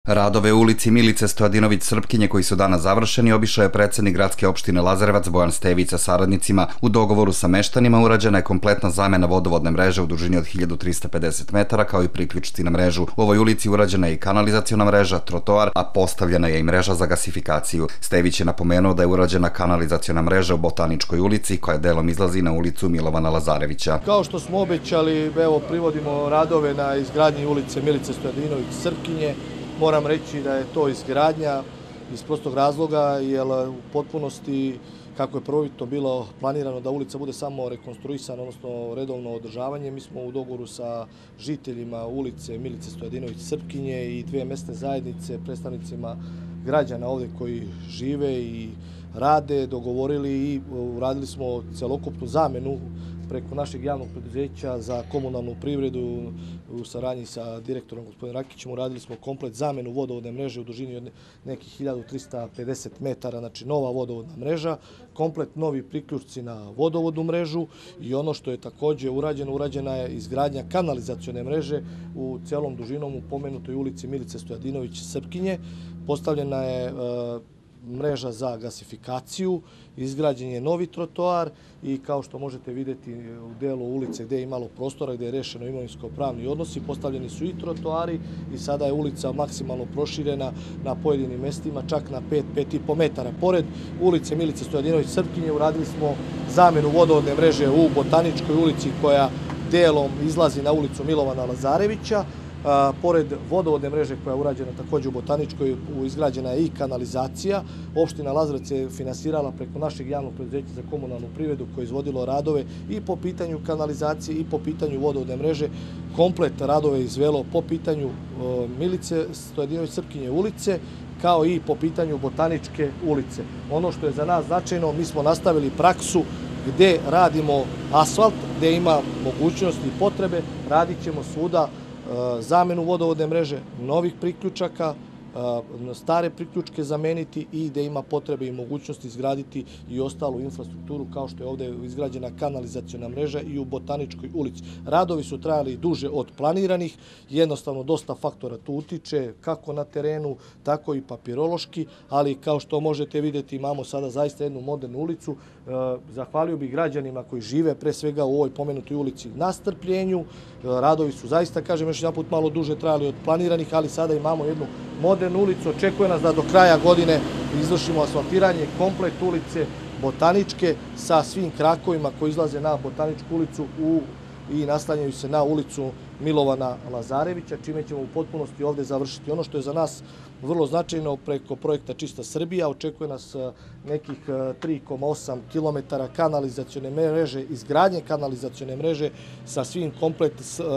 Radove u ulici Milice Stojadinović-Srpkinje koji su danas završeni obišao je predsednik gradske opštine Lazarevac Bojan Stević sa saradnicima. U dogovoru sa meštanima urađena je kompletna zamena vodovodne mreže u dužini od 1350 metara kao i priključci na mrežu. U ovoj ulici urađena je i kanalizaciona mreža, trotoar, a postavljena je i mreža za gasifikaciju. Stević je napomenuo da je urađena kanalizaciona mreža u Botaničkoj ulici koja delom izlazi na ulicu Milovana Lazarevića. Kao što smo obećali, evo privodimo radove na izgradnji ulice Milice Stojadinović-Srpkinje. Moram reći da je to izgradnja iz prostog razloga, jer u potpunosti, kako je prvobitno bilo planirano da ulica bude samo rekonstruisana, odnosno redovno održavanje, mi smo u dogovoru sa žiteljima ulice Milice Stojadinović-Srpkinje i dve mesne zajednice, predstavnicima građana ovde koji žive i rade, dogovorili i uradili smo celokupnu zamenu preko našeg javnog preduzeća za komunalnu privredu u saradnji sa direktorom gospodinom Rakićem. Uradili smo komplet zamenu vodovodne mreže u dužini od nekih 1350 metara, znači nova vodovodna mreža, komplet novi priključci na vodovodnu mrežu i ono što je takođe urađeno, urađena je izgradnja kanalizacione mreže u celom dužinom u pomenutoj ulici Milice Stojadinović-Srpkinje. Postavljena je mreža za gasifikaciju, izgrađen je novi trotoar i kao što možete vidjeti u delu ulice gde je imalo prostora, gde je rešeno imovinsko-pravni odnosi, postavljeni su i trotoari i sada je ulica maksimalno proširena na pojedinim mestima, čak na 5,5 metara. Pored ulice Milice Stojadinović-Srpkinje uradili smo zamenu vodovodne mreže u Botaničkoj ulici koja delom izlazi na ulicu Milovana Lazarevića. Pored vodovodne mreže koja je urađena takođe u Botaničkoj, izgrađena je i kanalizacija. Opština Lazarevac je finansirala preko našeg javnog preduzeća za komunalnu privredu koje je izvodilo radove i po pitanju kanalizacije i po pitanju vodovodne mreže. Komplet radove je izvelo po pitanju Milice Stojadinović-Srpkinje ulice, kao i po pitanju Botaničke ulice. Ono što je za nas značajno, mi smo nastavili praksu gde radimo asfalt, gde ima mogućnosti i potrebe, radit ćemo svuda zamenu vodovodne mreže, novih priključaka, stare priključke zameniti i gde ima potrebe i mogućnosti izgraditi i ostalu infrastrukturu kao što je ovde izgrađena kanalizaciona mreža i u Botaničkoj ulici. Radovi su trajali duže od planiranih, jednostavno dosta faktora tu utiče, kako na terenu, tako i papirološki, ali kao što možete vidjeti imamo sada zaista jednu modernu ulicu. Zahvalio bih građanima koji žive pre svega u ovoj pomenutoj ulici na strpljenju. Radovi su zaista, kažem još jedan put, malo duže trajali od planiranih, ali sada imamo jednu modernu ulicu. Očekuje nas da do kraja godine izvršimo asfaltiranje komplet ulice Botaničke sa svim krakovima koji izlaze na Botaničku ulicu i naslanjaju se na ulicu Milovana Lazarevića, čime ćemo u potpunosti ovde završiti. Ono što je za nas vrlo značajno preko projekta Čista Srbija, očekuje nas nekih 3,8 km kanalizacione mreže, izgradnje kanalizacione mreže sa svim komplet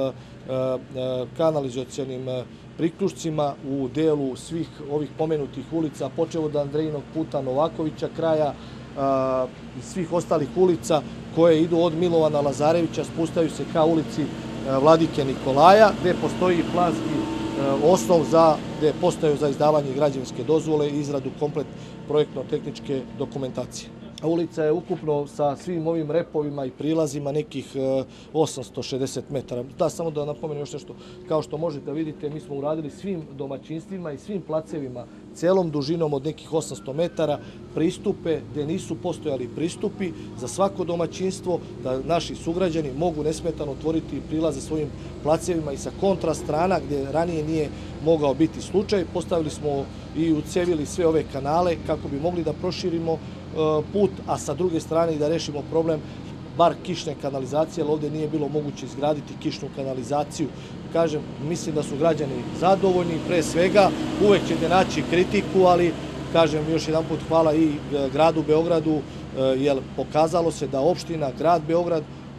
kanalizacionim priključcima u delu svih ovih pomenutih ulica, počev od Andrejinog puta, Novakovića kraja, svih ostalih ulica koje idu od Milovana Lazarevića, spustaju se ka ulici Vladike Nikolaja, gde postoji planski osnov gde postaju za izdavanje građevinske dozvole i izradu komplet projektno-tehničke dokumentacije. Ulica je ukupno sa svim ovim repovima i prilazima nekih 860 metara. Da, samo da napomenem još nešto. Kao što možete da vidite, mi smo uradili svim domaćinstvima i svim placevima celom dužinom od nekih 800 metara pristupe gde nisu postojali pristupi za svako domaćinstvo, da naši sugrađani mogu nesmetano otvoriti prilaze svojim placevima i sa kontra strana gde ranije nije mogao biti slučaj. Postavili smo i ucevili sve ove kanale kako bi mogli da proširimo put, a sa druge strane i da rešimo problem bar kišne kanalizacije, ali ovde nije bilo moguće izgraditi kišnu kanalizaciju. Kažem, mislim da su građani zadovoljni, pre svega, uvek ćete naći kritiku, ali kažem još jedan put hvala i gradu Beogradu, jer pokazalo se da opština, grad Beograd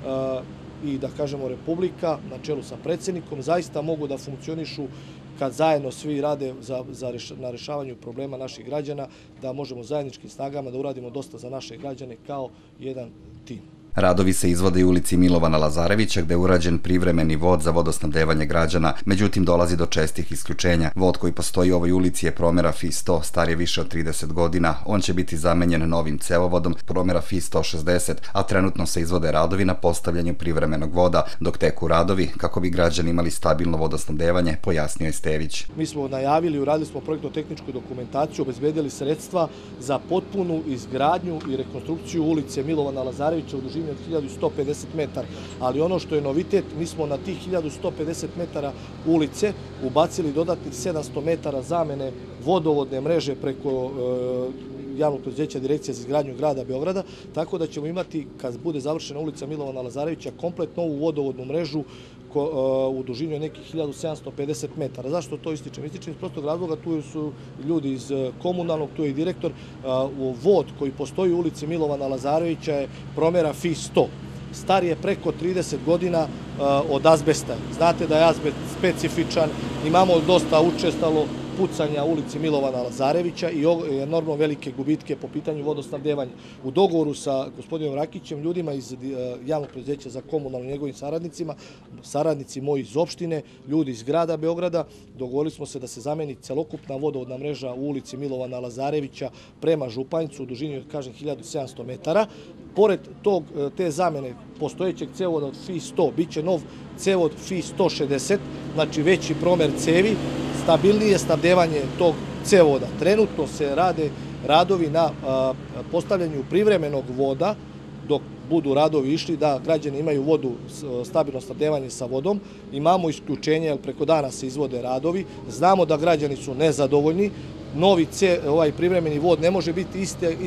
i da kažemo Republika na čelu sa predsednikom zaista mogu da funkcionišu kad zajedno svi rade na rešavanju problema naših građana, da možemo zajedničkim snagama da uradimo dosta za naše građane kao jedan tim. Radovi se izvode i u ulici Milovana Lazarevića gde je urađen privremeni vod za vodosnabdevanje građana, međutim dolazi do čestih isključenja. Vod koji postoji u ovoj ulici je promera FI100, star je više od 30 godina. On će biti zamenjen novim cevovodom promera FI160, a trenutno se izvode radovi na postavljanju privremenog voda, dok teku radovi kako bi građani imali stabilno vodosnabdevanje, pojasnio je Stević. Mi smo najavili, uradili smo projektno-tehničku dokumentaciju, obezbedili sredstva za potpunu izgradnju i rekonstrukciju ulice Milovana Lazarevića u dužini od 1150 metara. Ali ono što je novitet, mi smo na tih 1150 metara ulice ubacili dodatnih 700 metara zamene vodovodne mreže preko javnog preduzeća Direkcije za izgradnju grada Beograda, tako da ćemo imati, kad bude završena ulica Milovana Lazarevića, komplet novu vodovodnu mrežu u dužini od nekih 1750 metara. Zašto to ističem? Ističem iz prostog razloga, tu su ljudi iz komunalnog, tu je i direktor. Vod koji postoji u ulici Milovana Lazarevića je promera FI100. Star je preko 30 godina od azbesta. Znate da je azbest specifičan, imamo dosta učestalo pucanja u ulici Milovana Lazarevića i enormno velike gubitke po pitanju vodosnabdevanja. U dogovoru sa gospodinom Rakićem, ljudima iz javnog preduzeća za komunalno i njegovim saradnicima, saradnici moji iz opštine, ljudi iz grada Beograda, dogovorili smo se da se zameni celokupna vodovodna mreža u ulici Milovana Lazarevića prema Županjcu u dužini od, kažem, 1700 metara. Pored te zamene postojećeg cevoda od FI100, bit će nov cevod FI160, znači veći promer cevi, stabilnije snabdevanje tog cevoda. Trenutno se rade radovi na postavljanju privremenog voda, dok budu radovi išli da građani imaju vodu, stabilno snabdevanje sa vodom. Imamo isključenje, jer preko dana se izvode radovi. Znamo da građani su nezadovoljni. Novi privremeni vod ne može biti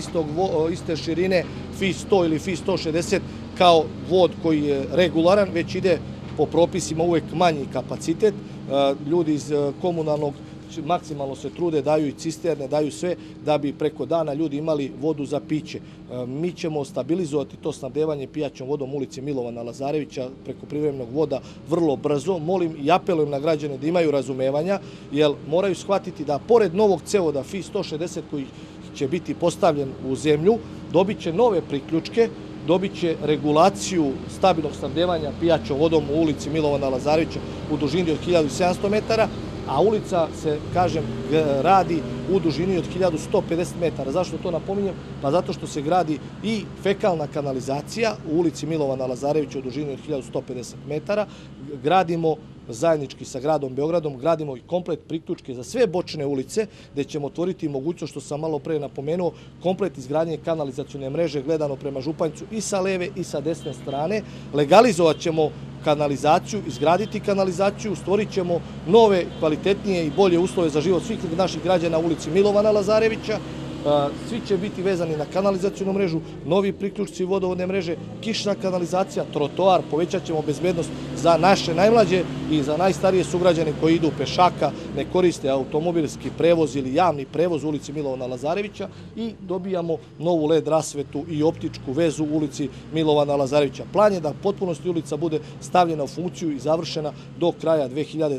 iste širine FI100 ili FI160 kao vod koji je regularan, već ide po propisima uvek manji kapacitet. Ljudi iz komunalnog maksimalno se trude, daju i cisterne, daju sve da bi preko dana ljudi imali vodu za piće. Mi ćemo stabilizovati to snabdevanje pijaćom vodom ulici Milovana Lazarevića preko privremenog voda vrlo brzo. Molim i apelujem na građane da imaju razumevanja, jer moraju shvatiti da pored novog cevoda FI160 koji će biti postavljen u zemlju, dobit će nove priključke, dobit će regulaciju stabilnog snabdevanja pijaćom vodom u ulici Milovana Lazarevića u dužini od 1700 metara, a ulica se, kažem, radi u dužini od 1150 metara. Zašto to napominjem? Pa zato što se gradi i fekalna kanalizacija u ulici Milovana Lazarevića u dužini od 1150 metara. Gradimo zajednički sa gradom Beogradom, gradimo i komplet priključke za sve bočne ulice, gde ćemo otvoriti mogućnost, što sam malo pre napomenuo, komplet izgradnje kanalizacione mreže gledano prema Županjcu i sa leve i sa desne strane. Legalizovat ćemo kanalizaciju, izgraditi kanalizaciju, stvorit ćemo nove, kvalitetnije i bolje uslove za život svih naših građana u ulici Milovana Lazarevića. Svi će biti vezani na kanalizacijonu mrežu, novi priključci vodovodne mreže, kišna kanalizacija, trotoar, povećat ćemo bezbednost za naše najmlađe i za najstarije sugrađane koji idu pešaka, ne koriste automobilski prevoz ili javni prevoz u ulici Milovana Lazarevića i dobijamo novu LED rasvetu i optičku vezu u ulici Milovana Lazarevića. Plan je da potpunosti ulica bude stavljena u funkciju i završena do kraja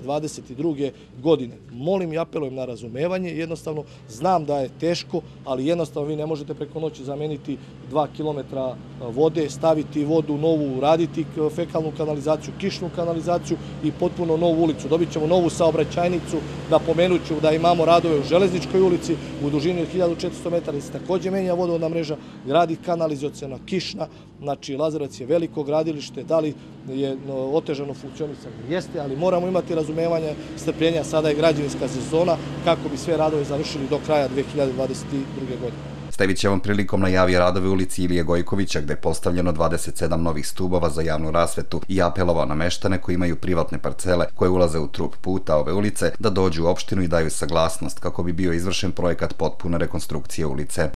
2022. godine. Molim i apelujem na razumevanje, jednostavno znam da je teško, ali jednostavno vi ne možete preko noći zameniti 2 km vode, staviti vodu novu, uraditi fekalnu kanalizaciju, kišnu kanalizaciju i potpuno novu ulicu. Dobit ćemo novu saobraćajnicu, napomenut ću da imamo radove u Železničkoj ulici u dužini od 1400 metara, gde se takođe menja vodovodna mreža, gradi kanalizaciona, kišna, znači Lazarevac je veliko gradilište, da li je otežano funkcionisanje? Jeste, ali moramo imati razumevanja, strpljenja, sada je građevinska sezona kako bi sve radove završili do kraja 2022. godine. Stević je ovom prilikom najavio radove u ulici Ilije Gojkovića gde je postavljeno 27 novih stubova za javnu rasvetu i apelovao na meštane koji imaju privatne parcele koje ulaze u trup puta ove ulice da dođu u opštinu i daju saglasnost kako bi bio izvršen projekat potpune rekonstrukcije ulice.